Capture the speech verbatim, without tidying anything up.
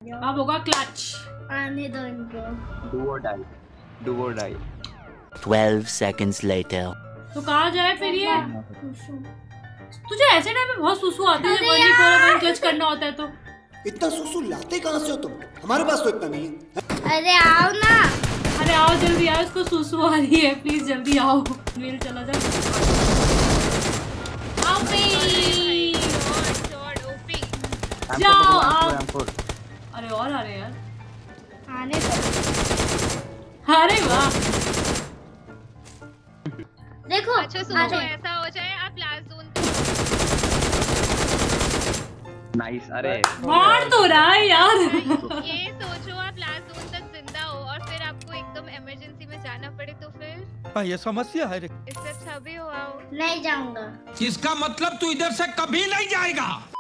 अब होगा क्लच। आने दो इनको। डू और डाई, डू और डाई। twelve seconds later. तो कहाँ जाए फिर ये? तुझे ऐसे टाइम में बहुत सुसु आती है जब वन फोर वन क्लच करना होता है तो। इतना सुसु लाते कहाँ से हो तुम? हमारे पास तो इतना नहीं है। अरे आओ ना। अरे आओ जल्दी आओ, इसको सुसु आ रही है, प्लीज जल्दी आओ। मेल चला जा। आओ जाओ आओ। अरे और आ रहे यार। आने दो। अरे वाह। देखो अच्छा सोचो ऐसा हो जाए आप लास्ट जोन नाइस। अरे मार तो रहा है यार। ये सोचो आप लास्ट जोन तक जिंदा हो और फिर आपको एकदम इमरजेंसी में जाना पड़े तो फिर ये समस्या है। इससे अच्छा भी हो आओ। नहीं जाऊंगा। इसका मतलब तू इधर से कभी नहीं जाएगा।